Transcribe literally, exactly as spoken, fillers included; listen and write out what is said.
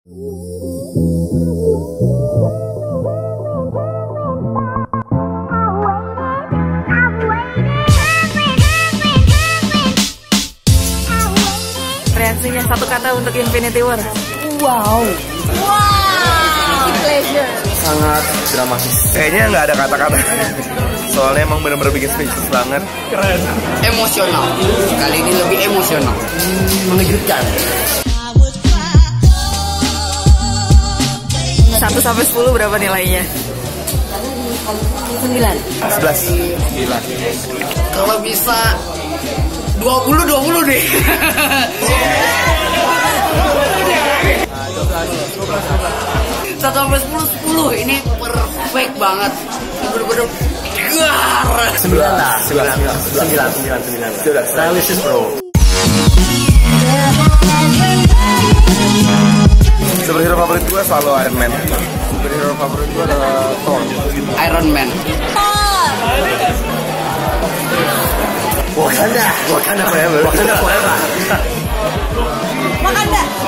Reaksinya satu kata untuk Infinity War. Wow. Wow. Pleasure. Sangat dramatis. Kayaknya nggak ada kata-kata. Soalnya emang bener-bener bikin speechless banget. Keren. Emosional. Kali ini lebih emosional. Mengejutkan. satu sampai sepuluh berapa nilainya? sembilan. sebelas. Gila. Kalau bisa dua puluh dua puluh deh. satu sampai sepuluh sepuluh ini perfect banget. Bener-bener gar. sembilan lah. sembilan. sembilan. sembilan. sembilan. Sudah stylish bro. Superhero favorit gue selalu Iron Man. Superhero favorit gue adalah Thor. Iron Man. Wakanda. Wakanda forever. Wakanda forever. Wakanda.